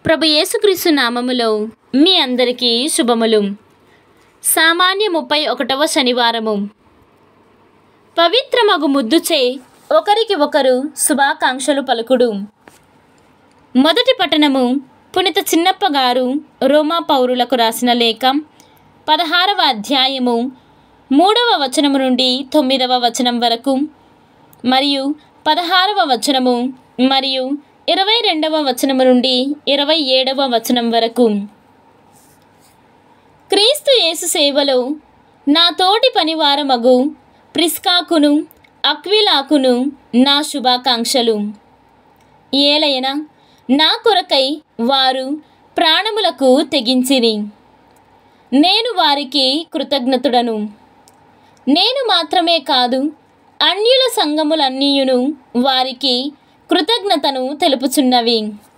ప్రభు యేసుక్రీస్తు నామములో మీ అందరికీ శుభములు. సామాన్య 31వ శనివారము. పవిత్రమగు ముద్దుచే ఒకరికి ఒకరు శుభాకాంక్షలు పలుకుడు. మొదటి పట్టణము పునీత చిన్నప్ప గారు రోమా పౌరులకు రాసిన లేఖ 16వ అధ్యాయము 3వ వచనము నుండి 9వ వచనం వరకు మరియు 16వ వచనము మరియు 22వ వచనము నుండి 27వ వచనం వరకు. క్రీస్తు యేసు సేవలో నా తోటి పనివారమగు ప్రిస్కాకును అక్విలాకును నా శుభాకాంక్షలు. ఏలయన నా కొరకై వారు ప్రాణములకు తెగించిరి. నేను వారికి కృతజ్ఞతుడను. నేను మాత్రమే కాదు, అన్యుల సంఘములన్నీయును వారికి కృతజ్ఞతను తెలుపుచున్నవి.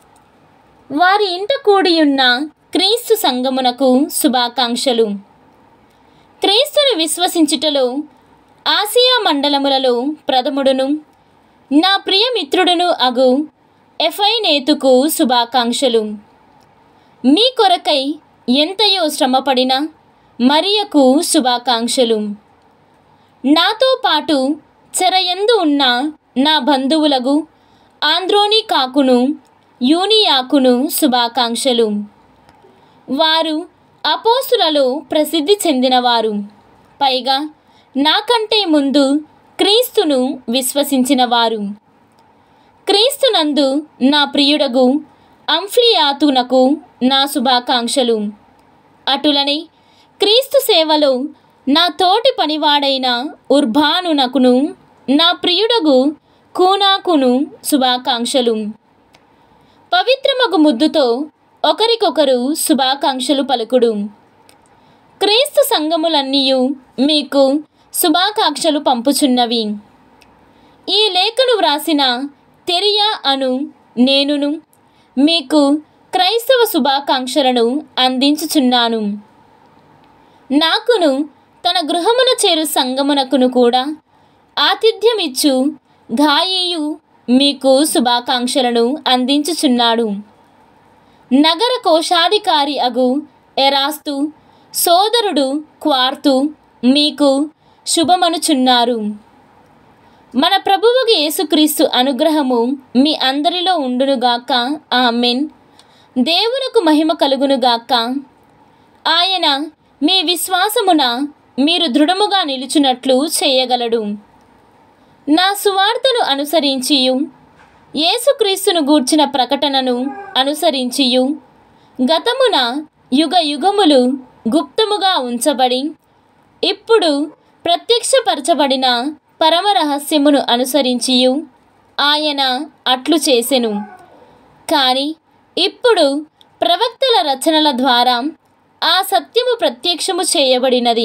వారి ఇంట కూడియున్న క్రీస్తు సంఘమునకు శుభాకాంక్షలు. క్రీస్తును విశ్వసించుటలో ఆసియా మండలములలో ప్రథముడును నా ప్రియమిత్రుడును అగు ఎఫైనేతుకు శుభాకాంక్షలు. మీ కొరకై ఎంతయో శ్రమపడిన మరియకు శుభాకాంక్షలు. నాతో పాటు చెరయందు ఉన్న నా బంధువులకు ఆంద్రోనికాకును యూనియాకును శుభాకాంక్షలు. వారు అపోస్తులలో ప్రసిద్ధి చెందినవారు, పైగా నాకంటే ముందు క్రీస్తును విశ్వసించిన వారు. క్రీస్తునందు నా ప్రియుడగు అంఫ్లియాతునకు నా శుభాకాంక్షలు. అటులనే క్రీస్తు సేవలో నా తోటి పనివాడైన ఉర్బానునకును నా ప్రియుడగు కూనాకును శుభాకాంక్షలు. పవిత్రమగు ముద్దుతో ఒకరికొకరు శుభాకాంక్షలు పలుకుడు. క్రీస్తు సంఘములన్నీయు మీకు శుభాకాంక్షలు పంపుచున్నవి. ఈ లేఖను వ్రాసిన తెరియా అను నేనును మీకు క్రైస్తవ శుభాకాంక్షలను అందించుచున్నాను. నాకును తన గృహమున చేరు సంఘమునకును కూడా ఆతిథ్యమిచ్చు గాయియు మీకు శుభాకాంక్షలను అందించుచున్నాడు. నగర కోశాధికారి అగు ఎరాస్తు సోదరుడు క్వార్తు మీకు శుభమనుచున్నారు. మన ప్రభువుకు యేసుక్రీస్తు అనుగ్రహము మీ అందరిలో ఉండునుగాక. ఆమెన్. దేవునకు మహిమ కలుగునుగాక. ఆయన మీ విశ్వాసమున మీరు దృఢముగా నిలుచున్నట్లు చేయగలడు. నా సువార్తను అనుసరించియు యేసుక్రీస్తును గూర్చిన ప్రకటనను అనుసరించియు గతమున యుగ యుగములు గుప్తముగా ఉంచబడి ఇప్పుడు ప్రత్యక్షపరచబడిన పరమ రహస్యమును అనుసరించియు ఆయన అట్లు చేసెను. కానీ ఇప్పుడు ప్రవక్తల రచనల ద్వారా ఆ సత్యము ప్రత్యక్షము చేయబడినది.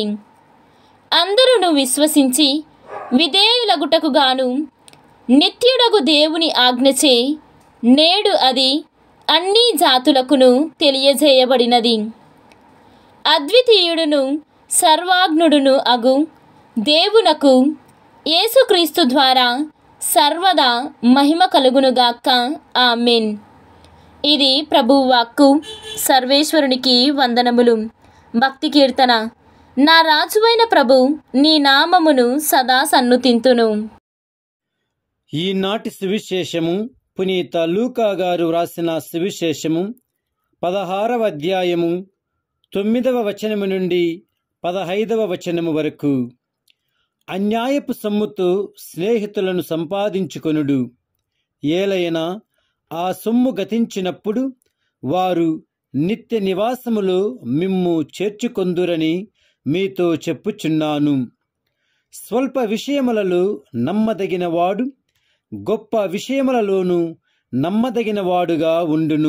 అందరూ విశ్వసించి విధేయులగుటకు గాను నిత్యుడగు దేవుని ఆజ్ఞచే నేడు అది అన్ని జాతులకును తెలియజేయబడినది. అద్వితీయుడును సర్వాజ్ఞుడును అగు దేవునకు యేసుక్రీస్తు ద్వారా సర్వదా మహిమ కలుగునుగాక. ఆమెన్. ఇది ప్రభువు వాక్కు. సర్వేశ్వరునికి వందనములు. భక్తి కీర్తన. నా రాజువైన ప్రభు నీ నామమును సదా సన్నుతింతును. ఈనాటి సువిశేషము పునీత లూకా గారు వ్రాసిన సువిశేషము 16వ అధ్యాయము 9వ వచనము నుండి 15వ వచనము వరకు. అన్యాయపు సొమ్ముతో స్నేహితులను సంపాదించుకొనుడు. ఏలైనా ఆ సొమ్ము గతించినప్పుడు వారు నిత్య నివాసములో మిమ్ము చేర్చుకొందురని మీతో చెప్పుచున్నాను. స్వల్ప విషయములలో నమ్మదగినవాడు గొప్ప విషయములలోనూ నమ్మదగినవాడుగా ఉండును.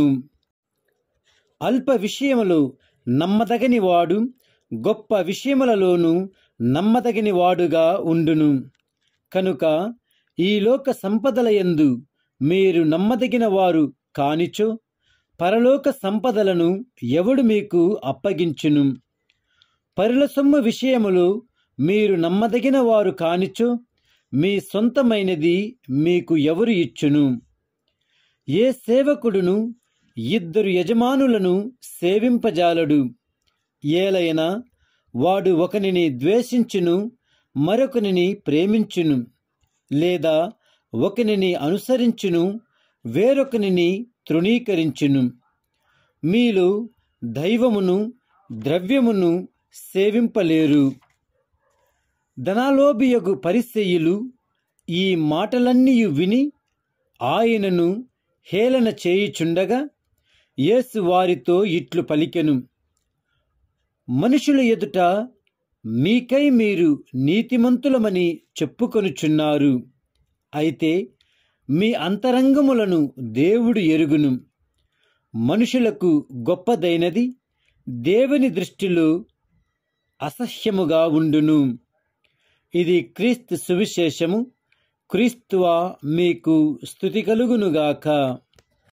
అల్ప విషయములు నమ్మదగనివాడు గొప్ప విషయములలోనూ నమ్మదగినవాడుగా ఉండును. కనుక ఈ లోక సంపదలయందు మీరు నమ్మదగిన వారు కానిచో పరలోక సంపదలను ఎవడు మీకు అప్పగించును? పరుల సొమ్ము విషయములో మీరు నమ్మదగిన వారు కానిచో మీ సొంతమైనది మీకు ఎవరు ఇచ్చును? ఏ సేవకుడును ఇద్దరు యజమానులను సేవింపజాలడు. ఏలైనా వాడు ఒకనిని ద్వేషించును, మరొకనిని ప్రేమించును, లేదా ఒకనిని అనుసరించును, వేరొకనిని తృణీకరించును. మీలో దైవమును ద్రవ్యమును సేవింపలేరు. ధనాలోభియగు పరిసయ్యులు ఈ మాటలన్నీ విని ఆయనను హేళన చేయుచుండగా యేసు వారితో ఇట్లు పలికెను: మనుషుల ఎదుట మీకై మీరు నీతిమంతులమని చెప్పుకొనుచున్నారు. అయితే మీ అంతరంగములను దేవుడు ఎరుగును. మనుషులకు గొప్పదైనది దేవుని దృష్టిలో అసహ్యముగా ఉండును. ఇది క్రీస్తు సువిశేషము. క్రీస్తువా మీకు స్తుతి కలుగునుగాక.